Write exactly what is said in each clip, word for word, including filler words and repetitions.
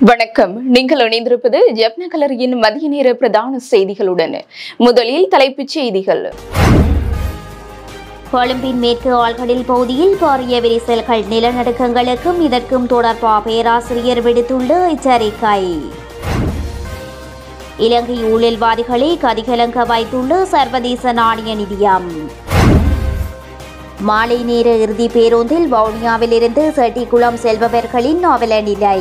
வணக்கம். நீங்கள் இணைந்திருப்பது ஜப்னா கலரியின் மதிய நேர பிரதான செய்திகளுடன். முதலில் தலைப்புச் செய்திகள். கொழும்பின் மேற்கு ஆழ்கடல் பகுதியில் பாரிய விரிசல்கள், நிலநடுக்கங்களுக்கும் இதற்கும் தொடர்பா பேராசிரியர் விடுத்துள்ள எச்சரிக்கை. இலங்கை ஊழல்வாதிகளை கதிகலங்க வைத்துள்ள சர்வதேச நாணய நிதியம். மாலை நேர இறுதி பேருந்தில் வவுனியாவிலிருந்து செட்டிக்குளம் செல்பவர்களின் அவல நிலை.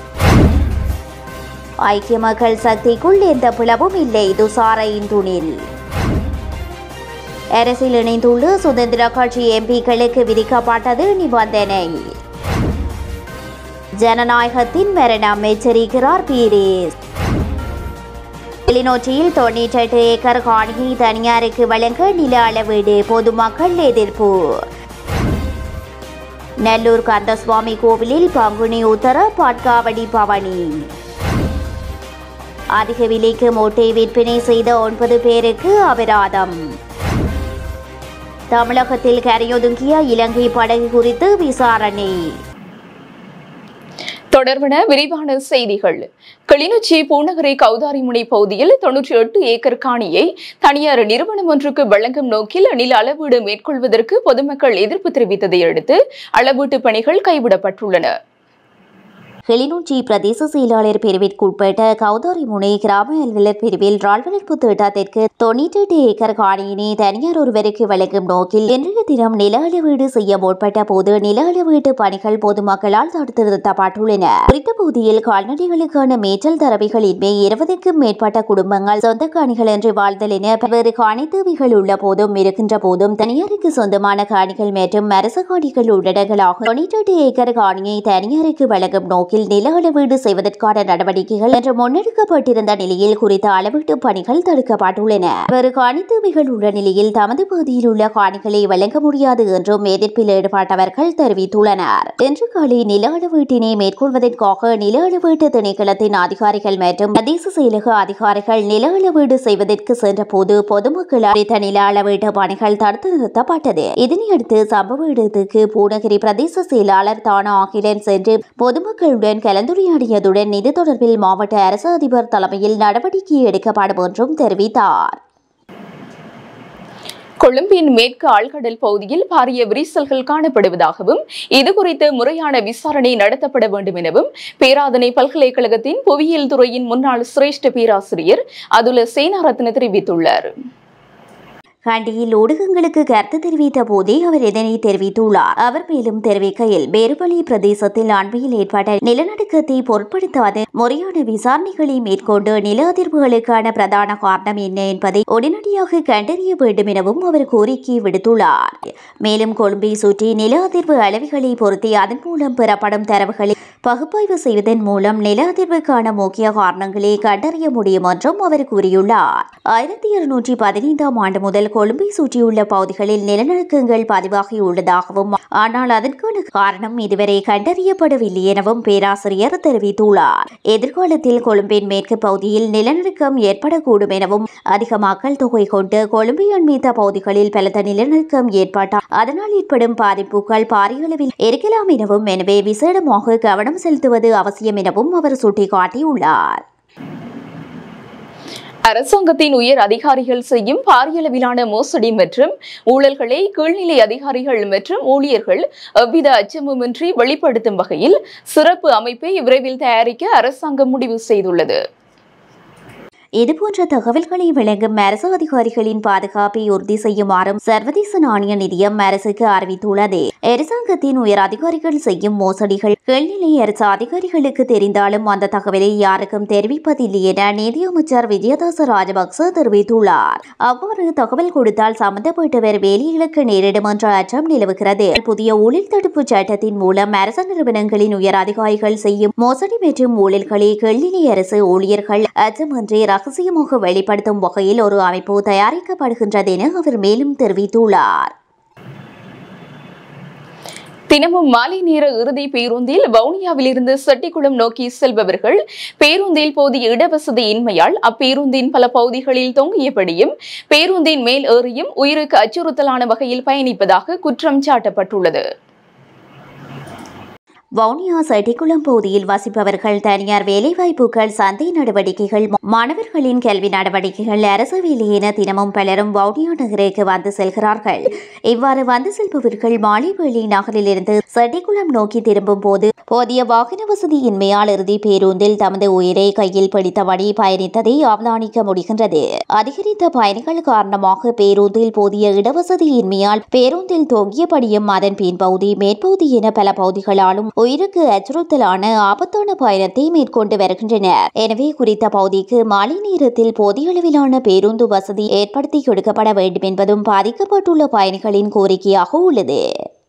ஐக்கிய மக்கள் சக்திக்குள் எந்த பிளவும் இல்லை, துசாரையின் துணில். அரசில் இணைந்துள்ள சுதந்திர கட்சி எம்பிக்களுக்கு விதிக்கப்பட்டது நிபந்தனை. ஜனநாயகத்தின் மரணம், எச்சரிக்கிறார் பீரிஸ். கிளிநொச்சியில் தொன்னூற்றி எட்டு ஏக்கர் காணியை தனியாருக்கு வழங்க நில அளவீடு, பொதுமக்கள் எதிர்ப்பு. நல்லூர் கந்தசுவாமி கோவிலில் பங்குனி உத்தர பாட்காவடி பவனி. அதிக விலைக்கு மூட்டை விற்பனை செய்த ஒன்பது பேருக்கு அபராதம். தமிழகத்தில் கரையொதுங்கிய இலங்கை படகு குறித்து விசாரணை. தொடர்பான விரிவான செய்திகள். கிளிநொச்சி பூநகரை கௌதாரிமுனை பகுதியில் தொன்னூற்றி எட்டு ஏக்கர் காணியை தனியார் நிறுவனம் ஒன்றுக்கு வழங்கும் நோக்கில் நில அளவீடு மேற்கொள்வதற்கு பொதுமக்கள் எதிர்ப்பு தெரிவித்ததை அடுத்து அளவீட்டு பணிகள் கைவிடப்பட்டுள்ளன. கிளிநொச்சி பிரதேச செயலாளர் பிரிவிற்குட்பட்ட கௌதாரிமுனை கிராம அலுவலர் பிரிவில் ரால் வளர்ப்பு திட்டத்திற்கு தொன்னூற்றி எட்டு ஏக்கர் காணியினை தனியார் ஒருவருக்கு வழங்கும் நோக்கில் இன்றைய தினம் நில அளவீடு செய்ய முற்பட்ட போது நில அளவீட்டு பணிகள் பொதுமக்களால் தடுத்து நிறுத்தப்பட்டுள்ளன. குறித்த பகுதியில் கால்நடைகளுக்கான மேய்ச்சல் தரவைகள் இன்மை, இருபதுக்கும் மேற்பட்ட குடும்பங்கள் சொந்த காணிகள் என்று வாழ்தல் என பல்வேறு காணி தேவைகள் உள்ள போதும் இருக்கின்ற போதும் தனியாருக்கு சொந்தமான காணிகள் மற்றும் அரச காணிகள் உள்ளடங்களாக தொன்னூற்றி எட்டு ஏக்கர் காணியை தனியாருக்கு வழங்கும் நோக்கில் நில அளவீடு செய்வதற்கான நடவடிக்கைகள் என்று முன்னெடுக்கப்பட்டிருந்த நிலையில் குறித்த அளவீட்டு பணிகள் தடுக்கப்பட்டுள்ளன. வேறு காணி தேவைகள் உள்ள நிலையில் தமது பகுதியில் உள்ள காணிகளை வழங்க முடியாது என்றும் எதிர்ப்பில் ஈடுபட்டவர்கள் தெரிவித்துள்ளனர். இன்று காலை நில அளவீட்டினை மேற்கொள்வதற்காக நில அளவீட்டு திணைக்களத்தின் அதிகாரிகள் மற்றும் பிரதேச செயலக அதிகாரிகள் நில அளவீடு செய்வதற்கு சென்ற போது பொதுமக்கள் அளித்த நில அளவீட்டு பணிகள் தடுத்து நிறுத்தப்பட்டது. இதனையடுத்து சம்பவ இடத்துக்கு பூநகரி பிரதேச செயலாளர் தானா அகிலன் சென்று பொதுமக்களுடன் கலந்துரையாடியதுடன் இது தொடர்பில் மாவட்ட அரசு அதிபர் தலைமையில் நடவடிக்கை எடுக்கப்படும் என்றும் தெரிவித்தார். கொழும்பின் மேற்கு ஆழ்கடல் பகுதியில் பாரிய விரிசல்கள் காணப்படுவதாகவும் இதுகுறித்து முறையான விசாரணை நடத்தப்பட வேண்டும் எனவும் பேராதனை பல்கலைக்கழகத்தின் புவியியல் துறையின் முன்னாள் சிரேஷ்ட பேராசிரியர் அதுல சேனாரத்ன தெரிவித்துள்ளார். கண்டியில் ஊடகங்களுக்கு கருத்து தெரிவித்த போதே அவர் இதனை தெரிவித்துள்ளார். அவர் மேலும் தெரிவிக்கையில், பேருபலி பிரதேசத்தில் அண்மையில் ஏற்பட்ட நிலநடுக்கத்தை பொருட்படுத்தாது முறையான விசாரணைகளை மேற்கொண்டு நில அதிர்வுகளுக்கான பிரதான காரணம் என்ன என்பதை உடனடியாக கண்டறிய வேண்டும் எனவும் அவர் கோரிக்கை விடுத்துள்ளார். மேலும் கொழும்பை சுற்றி நில அதிர்வு அளவுகளை பொருத்தி அதன் மூலம் பெறப்படும் தரவுகளை பகுப்பாய்வு செய்வதன் மூலம் நில அதிர்வுக்கான முக்கிய காரணங்களை கண்டறிய முடியும் என்றும் அவர் கூறியுள்ளார். ஆயிரத்தி இருநூற்றி பதினைந்தாம் ஆண்டு முதல் கொழும்பை சுற்றியுள்ள பகுதிகளில் நிலநடுக்கங்கள் பதிவாகியுள்ளதாகவும் ஆனால் அதற்கான காரணம் இதுவரை கண்டறியப்படவில்லை எனவும் பேராசிரியர் தெரிவித்துள்ளார். எதிர்காலத்தில் கொழும்பின் மேற்கு பகுதியில் நிலநடுக்கம் ஏற்படக்கூடும் எனவும் அதிக மக்கள் தொகை கொண்டு கொழும்பை அண்மித்த பகுதிகளில் பலத்த நிலநடுக்கம் ஏற்பட்டால் அதனால் ஏற்படும் பாதிப்புகள் பாரிய அளவில் இருக்கலாம் எனவும் எனவே விசேடமாக கவனம் செலுத்துவது அவசியம் எனவும் அவர் சுட்டிக்காட்டியுள்ளார். அரசாங்கத்தின் உயர் அதிகாரிகள் செய்யும் பாரியளவிலான மோசடி மற்றும் ஊழல்களை கீழ்நிலை அதிகாரிகள் மற்றும் ஊழியர்கள் எவ்வித அச்சமுமின்றி வெளிப்படுத்தும் வகையில் சிறப்பு அமைப்பை விரைவில் தயாரிக்க அரசாங்கம் முடிவு செய்துள்ளது. இதுபோன்ற தகவல்களை வழங்கும் அரசு அதிகாரிகளின் பாதுகாப்பை உறுதி செய்யுமாறும் சர்வதேச நாணய நிதியம் அரசுக்கு அறிவித்துள்ளது. அரசாங்கத்தின் உயர் அதிகாரிகள் செய்யும் மோசடிகள் கீழ்நிலை அரசு அதிகாரிகளுக்கு தெரிந்தாலும் அந்த தகவலை யாருக்கும் தெரிவிப்பதில்லை என நீதியமைச்சர் விஜயதாச ராஜபக்ச தெரிவித்துள்ளார். அவ்வாறு தகவல் கொடுத்தால் சம்பந்தப்பட்டவர் வேலையிழக்க நேரிடும் என்ற அச்சம் நிலவுகிறது. புதிய ஊழல் தடுப்பு சட்டத்தின் மூலம் அரசு நிறுவனங்களின் உயர் அதிகாரிகள் செய்யும் மோசடி மற்றும் ஊழல்களை கீழ்நிலை அரசு ஊழியர்கள் அச்சமின்றி ரகசியமாக வெளிப்படுத்தும் வகையில் ஒரு அமைப்பு தயாரிக்கப்படுகின்றது என அவர் மேலும் தெரிவித்துள்ளார். தினமும் மாலை நேர இறுதி பேருந்தில் வவுனியாவிலிருந்து செட்டிக்குளம் நோக்கி செல்பவர்கள் பேருந்தில் போதிய இடவசதி இன்மையால் அப்பேருந்தின் பல பகுதிகளில் தொங்கியபடியும் பேருந்தின் மேல் ஏறியும் உயிருக்கு அச்சுறுத்தலான வகையில் பயணிப்பதாக குற்றம் சாட்டப்பட்டுள்ளது. வவுனியா செட்டிக்குளம் பகுதியில் வசிப்பவர்கள் தனியார் வேலைவாய்ப்புகள், சந்தை நடவடிக்கைகள், மாணவர்களின் கல்வி நடவடிக்கைகள், அரசு வேலை என தினமும் பலரும் வவுனியா நகருக்கு வந்து செல்கிறார்கள். இவ்வாறு வந்து செல்பவர்கள் மாலை வேளை நகரிலிருந்து செட்டிக்குளம் நோக்கி திரும்பும் போது போதிய வாகன வசதியின்மையால் இறுதி பேருந்தில் தமது உயிரை கையில் பிடித்தபடி பயணித்ததை அவதானிக்க முடிகின்றது. அதிகரித்த பயணிகள் காரணமாக பேருந்தில் போதிய இடவசதியின்மையால் பேருந்தில் தொங்கியபடியும் அதன் பின்பகுதி, மேற்பகுதி என பல பகுதிகளாலும் உயிருக்கு அச்சுறுத்தலான ஆபத்தான பயணத்தை மேற்கொண்டு வருகின்றனர். எனவே குறித்த பகுதிக்கு மாலை நேரத்தில் போதிய அளவிலான பேருந்து வசதி ஏற்படுத்தி கொடுக்கப்பட வேண்டும் என்பதும் பாதிக்கப்பட்டுள்ள பயணிகளின் கோரிக்கையாக உள்ளது.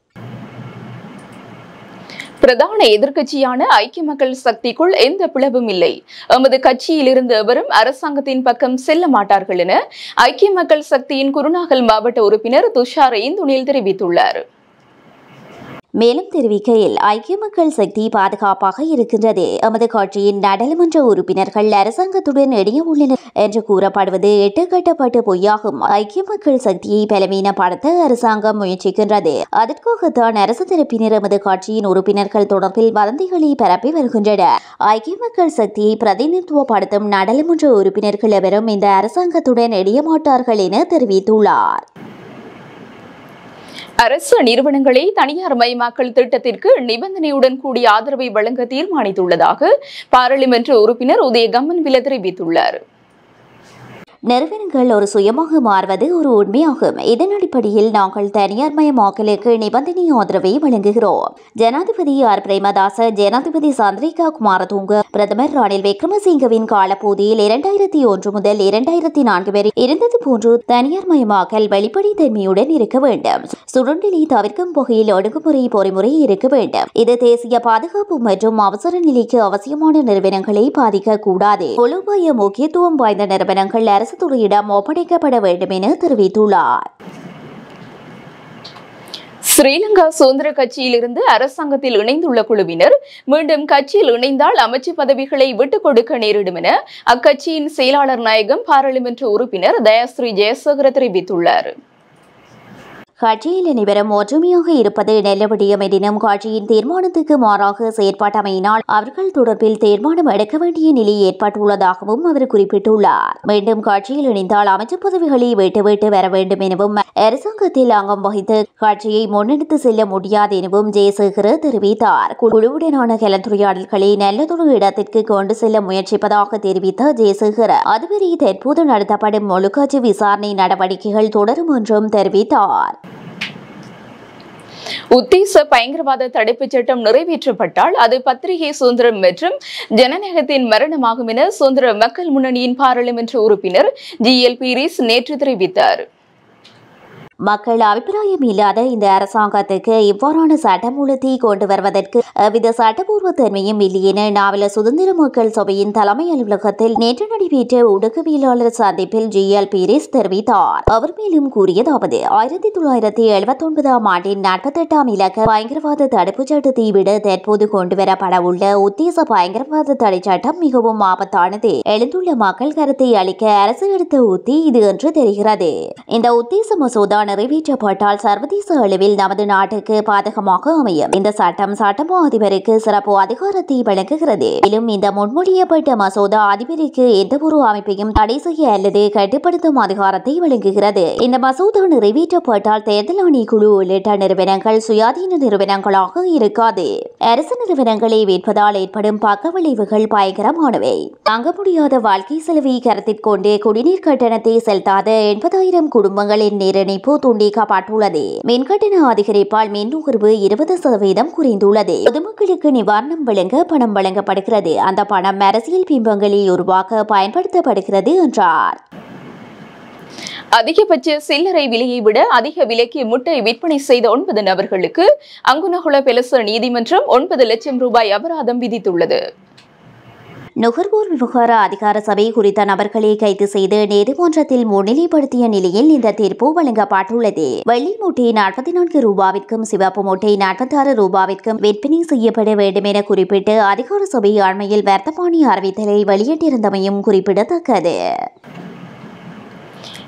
பிரதான எதிர்க்கட்சியான ஐக்கிய மக்கள் சக்திக்குள் எந்த பிளவும் இல்லை. எமது கட்சியில் இருந்து எவரும் அரசாங்கத்தின் பக்கம் செல்ல மாட்டார்கள் என ஐக்கிய மக்கள் சக்தியின் குருநாகல் மாவட்ட உறுப்பினர் துஷார் இந்துனில் தெரிவித்துள்ளார். மேலும் தெரிவிக்கையில், ஐக்கிய மக்கள் சக்தி பாதுகாப்பாக இருக்கின்றது. எமது கட்சியின் நாடாளுமன்ற உறுப்பினர்கள் அரசாங்கத்துடன் இணைய உள்ளனர் என்று கூறப்படுவது எட்டுக்கட்டப்பட்டு பொய்யாகும். ஐக்கிய மக்கள் சக்தியை பலவீனப்படுத்த அரசாங்கம் முயற்சிக்கின்றது. அதற்காகத்தான் அரசு தரப்பினர் எமது கட்சியின் உறுப்பினர்கள் தொடர்பில் வதந்திகளை பரப்பி வருகின்றனர். ஐக்கிய மக்கள் சக்தியை பிரதிநிதித்துவப்படுத்தும் நாடாளுமன்ற உறுப்பினர்கள் எவரும் இந்த அரசாங்கத்துடன் இணைய மாட்டார்கள் என தெரிவித்துள்ளார். அரசு நிறுவனங்களை தனியார் மயமாக்கல் திட்டத்திற்கு நிபந்தனையுடன் கூடிய ஆதரவை வழங்க தீர்மானித்துள்ளதாக பாராளுமன்ற உறுப்பினர் உதய கம்மன்பில தெரிவித்துள்ளார். நிறுவனங்கள் ஒரு சுயமாக மாறுவது ஒரு உண்மையாகும். இதன் அடிப்படையில் நாங்கள் தனியார் மயமாக்கலுக்கு நிபந்தனை ஆதரவை வழங்குகிறோம். ஜனாதிபதி ஆர் பிரேமதாச, ஜனாதிபதி சந்திரிகா குமாரதுங்க, பிரதமர் ரணில் விக்ரமசிங்கவின் காலப்பகுதியில் இரண்டாயிரத்தி ஒன்று முதல் இரண்டாயிரத்தி நான்கு வரை இருந்தது போன்று தனியார் மயமாக்கல் வெளிப்படைத்தன்மையுடன் இருக்க வேண்டும். சுருண்டிலை தவிர்க்கும் வகையில் ஒழுங்குமுறை பொறிமுறை இருக்க வேண்டும். இது தேசிய பாதுகாப்பு மற்றும் அவசர நிலைக்கு அவசியமான நிறுவனங்களை பாதிக்க கூடாது. மூலோபாய முக்கியத்துவம் வாய்ந்த நிறுவனங்கள் அரசு துறையிடம் ஒப்படைக்கப்பட வேண்டும் என தெரிவித்துள்ளார். ஸ்ரீலங்கா சுதந்திர கட்சியிலிருந்து அரசாங்கத்தில் இணைந்துள்ள குழுவினர் மீண்டும் கட்சியில் இணைந்தால் அமைச்சு பதவிகளை விட்டுக் கொடுக்க நேரிடும் என அக்கட்சியின் செயலாளர் நாயகம் பாராளுமன்ற உறுப்பினர் தயாஸ்ரீ ஜெயசேகர தெரிவித்துள்ளார். கட்சியில் அனைவரும் ஒற்றுமையாக இருப்பது நல்ல விடயம் எனினும் கட்சியின் தீர்மானத்துக்கு மாறாக செயற்பட்டமையினால் அவர்கள் தொடர்பில் தீர்மானம் எடுக்க வேண்டிய நிலை ஏற்பட்டுள்ளதாகவும் அவர் குறிப்பிட்டுள்ளார். மீண்டும் கட்சியில் இணைந்தால் அமைச்சர் பதவிகளை விட்டுவிட்டு வர வேண்டும் எனவும் அரசாங்கத்தில் அங்கம் வகித்து கட்சியை முன்னெடுத்து செல்ல முடியாது எனவும் ஜெயசேகர தெரிவித்தார். குழுவுடனான கலந்துரையாடல்களை நல்லதொரு இடத்திற்கு கொண்டு செல்ல முயற்சிப்பதாக தெரிவித்த ஜெயசேகர அதுவரை தற்போது நடத்தப்படும் ஒழுக்காட்சி விசாரணை நடவடிக்கைகள் தொடரும் என்றும் தெரிவித்தார். உத்தேச பயங்கரவாத தடுப்புச் சட்டம் நிறைவேற்றப்பட்டால் அது பத்திரிகை சுதந்திரம் மற்றும் ஜனநாயகத்தின் மரணமாகும் என சுதந்திர மக்கள் முன்னணியின் பாராளுமன்ற உறுப்பினர் ஜி எல் பீரிஸ் நேற்று தெரிவித்தார். மக்கள் அபிப்பிராயம் இல்லாத இந்த அரசாங்கத்துக்கு இவ்வாறான சட்டமூலத்தை கொண்டு வருவதற்கு எவ்வித சட்டப்பூர்வ தன்மையும் இல்லை என நாவல சுதந்திர மக்கள் சபையின் தலைமை அலுவலகத்தில் நேற்று நடைபெற்ற ஊடகவியலாளர் சந்திப்பில் ஜி எல் பீரிஸ் தெரிவித்தார். அவர் மேலும் கூறியதாவது, ஆயிரத்தி தொள்ளாயிரத்தி எழுபத்தி ஒன்பதாம் ஆண்டின் நாற்பத்தி எட்டாம் இலக்க பயங்கரவாத தடுப்புச் சட்டத்தை விட தற்போது கொண்டுவரப்பட உள்ள உத்தேச பயங்கரவாத தடை சட்டம் மிகவும் ஆபத்தானது. எழுந்துள்ள மக்கள் கருத்தை அளிக்க அரசு எடுத்த உத்தி இது என்று தெரிகிறது. இந்த உத்தேச மசோதா நிறைவேற்றப்பட்டால் சர்வதேச அளவில் நமது நாட்டுக்கு பாதகமாக அமையும். இந்த சட்டம் சட்டமா அதிபருக்கு சிறப்பு அதிகாரத்தை வழங்குகிறது. மேலும் இந்த முன்மொழியப்பட்ட மசோதா அதிபருக்கு எந்த ஒரு அமைப்பையும் தடை செய்ய அல்லது கட்டுப்படுத்தும் அதிகாரத்தை வழங்குகிறது. இந்த மசோதா நிறைவேற்றப்பட்டால் தேர்தல் ஆணைக்குழு உள்ளிட்ட நிறுவனங்கள் சுயாதீன நிறுவனங்களாக இருக்காது. அரசு நிறுவனங்களை விற்பதால் ஏற்படும் பக்க விளைவுகள் பயங்கரமானவை. தாங்க முடியாத வாழ்க்கை செலவை கருத்தில் கொண்டு குடிநீர் கட்டணத்தை செலுத்தாத எண்பதாயிரம் குடும்பங்களின் நீரிணைப்பு துண்டிக்கப்பட்டுள்ளது. மின்கட்டண அதிகரிப்பால் மின் நுகர்வு இருபது சதவீதம் குறைந்துள்ளது. பொதுமக்களுக்கு நிவாரணம் வழங்க பணம் வழங்கப்படுகிறது. அந்த பணம் அரசியல் பிம்பங்களை உருவாக்க பயன்படுத்தப்படுகிறது என்றார். அதிகபட்ச சில்லறை விலையை விட அதிக விலைக்கு முட்டை விற்பனை செய்த ஒன்பது நபர்களுக்கு அங்குனகுள பெலச நீதிமன்றம் ஒன்பது லட்சம் ரூபாய் அபராதம் விதித்துள்ளது. நுகர்வோர் விவகார அதிகார சபை குறித்த நபர்களை கைது செய்து நீதிமன்றத்தில் முன்னிலைப்படுத்திய நிலையில் இந்த தீர்ப்பு வழங்கப்பட்டுள்ளது. வெள்ளி மூட்டை நாற்பத்தி நான்கு ரூபாவிற்கும் சிவப்பு மூட்டை நாற்பத்தி ஆறு ரூபாவிற்கும் விற்பனை செய்யப்பட வேண்டும் என குறிப்பிட்டு அதிகார சபை அண்மையில் வர்த்தமானி அறிவித்தலை வெளியிட்டிருந்தமையும் குறிப்பிடத்தக்கது.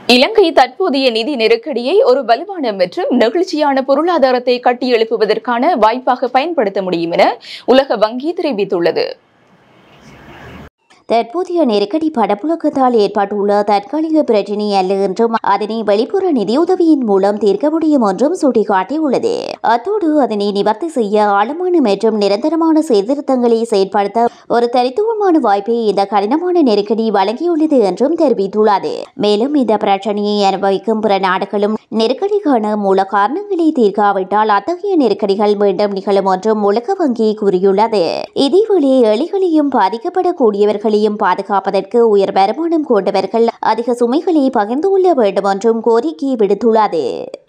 இலங்கை தற்போதைய நிதி நெருக்கடியை ஒரு வலுவான மற்றும் நெகிழ்ச்சியான பொருளாதாரத்தை கட்டியெழுப்புவதற்கான வாய்ப்பாக பயன்படுத்த முடியும் என உலக வங்கி தெரிவித்துள்ளது. தற்போதைய நெருக்கடி பணப்புழக்கத்தால் ஏற்பட்டுள்ள தற்காலிக பிரச்சினை அல்ல என்றும் அதனை வெளிப்புற நிதியுதவியின் மூலம் தீர்க்க முடியும் என்றும் சுட்டிக்காட்டியுள்ளது. அத்தோடு அதனை நிவர்த்தி செய்ய ஆழமான மற்றும் நிரந்தரமான சீர்திருத்தங்களை செயற்படுத்த ஒரு தனித்துவமான வாய்ப்பை இந்த கடினமான நெருக்கடி வழங்கியுள்ளது என்றும் தெரிவித்துள்ளது. மேலும் இந்த பிரச்சினையை அனுபவிக்கும் பிற நாடுகளும் நெருக்கடிக்கான மூல காரணங்களை தீர்க்காவிட்டால் அத்தகைய நெருக்கடிகள் மீண்டும் நிகழும் என்றும் உலக வங்கி கூறியுள்ளது. இதேவேளை எளிகளையும் பாதிக்கப்படக்கூடியவர்களை பாதுகாப்பதற்கு உயர் வருமானம் கொண்டவர்கள் அதிக சுமைகளை பகிர்ந்து கொள்ள வேண்டும் என்றும் கோரிக்கை விடுத்துள்ளது.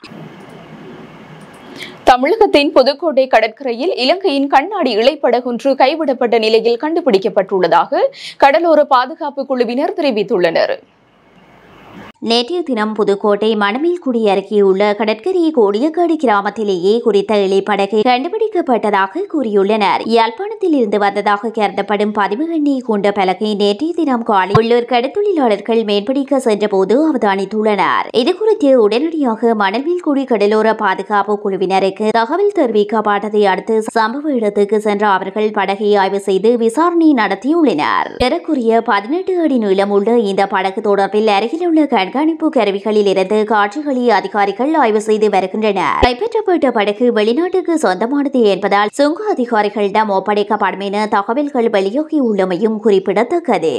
தமிழகத்தின் புதுக்கோட்டை கடற்கரையில் இலங்கையின் கண்ணாடி இழைப்படகொன்று கைவிடப்பட்ட நிலையில் கண்டுபிடிக்கப்பட்டுள்ளதாக கடலோர பாதுகாப்பு குழுவினர் தெரிவித்துள்ளனர். நேற்றைய தினம் புதுக்கோட்டை மணமேல்குடி அருகே உள்ள கடற்கரை கோடியக்காடு கிராமத்திலேயே குறித்த இழைப்படகு கண்டுபிடிக்கப்பட்டதாக கூறியுள்ளனர். யாழ்ப்பாணத்தில் இருந்து வந்ததாக கருதப்படும் பதிவு எண்ணெய் கொண்ட பலகை நேற்றைய தினம் காலை உள்ளூர் கடற்தொழிலாளர்கள் மீன்பிடிக்க சென்றபோது அவதானித்துள்ளனர். இதுகுறித்து உடனடியாக மணமேல்குடி கடலோர பாதுகாப்பு குழுவினருக்கு தகவல் தெரிவிக்கப்பட்டதை அடுத்து சம்பவ இடத்துக்கு சென்ற அவர்கள் படகை ஆய்வு செய்து விசாரணை நடத்தியுள்ளனர். ஏறக்குறைய பதினெட்டு அடி நீளம் உள்ள இந்த படகு தொடர்பில் அருகில் உள்ள கண்காணிப்பு கருவிகளில் இருந்து காட்சிகளை அதிகாரிகள் ஆய்வு செய்து வருகின்றனர். கைப்பற்றப்பட்ட படகு வெளிநாட்டுக்கு சொந்தமானது என்பதால் சுங்க அதிகாரிகளிடம் ஒப்படைக்கப்படும் என தகவல்கள் வெளியாகியுள்ளமையும் குறிப்பிடத்தக்கது.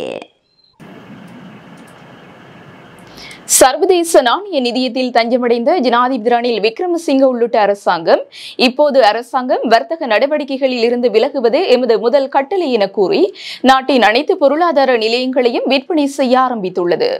சர்வதேச நாணய நிதியத்தில் தஞ்சமடைந்த ஜனாதிபதி ரணில் விக்ரமசிங்க உள்ளிட்ட அரசாங்கம் இப்போது அரசாங்கம் வர்த்தக நடவடிக்கைகளில் இருந்து விலகுவது எமது முதல் கட்டளை என கூறி நாட்டின் அனைத்து பொருளாதார நிலையங்களையும் விற்பனை செய்ய ஆரம்பித்துள்ளது.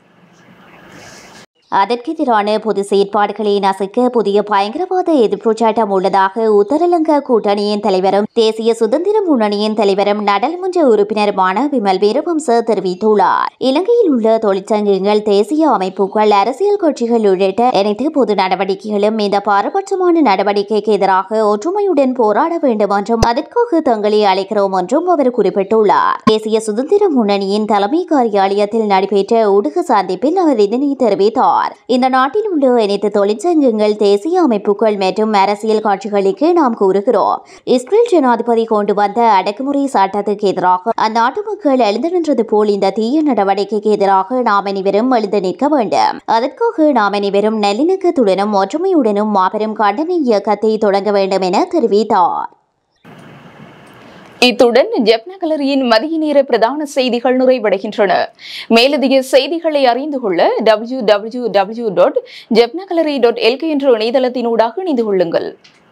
அதற்கெதிரான பொது செயற்பாடுகளை நசுக்க புதிய பயங்கரவாத எதிர்ப்பு சட்டம் உள்ளதாக உத்தரலங்கா கூட்டணியின் தலைவரும் தேசிய சுதந்திர முன்னணியின் தலைவரும் நாடாளுமன்ற உறுப்பினருமான விமல் வீரவம்ச தெரிவித்துள்ளார். இலங்கையில் உள்ள தொழிற்சங்கங்கள், தேசிய அமைப்புகள், அரசியல் கட்சிகள் உள்ளிட்ட அனைத்து பொது நடவடிக்கைகளும் இந்த பாரபட்சமான நடவடிக்கைக்கு எதிராக ஒற்றுமையுடன் போராட வேண்டும் என்றும் அதற்காக தங்களை அழைக்கிறோம் என்றும் அவர் குறிப்பிட்டுள்ளார். தேசிய சுதந்திர முன்னணியின் தலைமை காரியாலயத்தில் நடைபெற்ற ஊடக சந்திப்பில் அவர் இதனை தெரிவித்தார். இந்த நாட்டில் உள்ள அனைத்து தொழிற்சங்கங்கள், தேசிய அமைப்புகள் மற்றும் அரசியல் கட்சிகளுக்கு நாம் கூறுகிறோம், இஸ்ரேல் ஜனாதிபதி கொண்டு வந்த அடக்குமுறை சட்டத்துக்கு எதிராக அந்நாட்டு மக்கள் எழுந்து நின்றது போல் இந்த தீய நடவடிக்கைக்கு எதிராக நாம் அனைவரும் எழுந்து நிற்க வேண்டும். அதற்காக நாம் அனைவரும் நல்லிணக்கத்துடனும் ஒற்றுமையுடனும் மாபெரும் கண்டன இயக்கத்தை தொடங்க வேண்டும் என தெரிவித்தார். இத்துடன் ஜெப்னா கலரியின் மதிய நேர பிரதான செய்திகள் நிறைவடைகின்றன. மேலதிக செய்திகளை அறிந்து கொள்ள W W W dot Jaffna gallery dot L K என்ற இணையதளத்தினூடாக இணைந்து கொள்ளுங்கள்.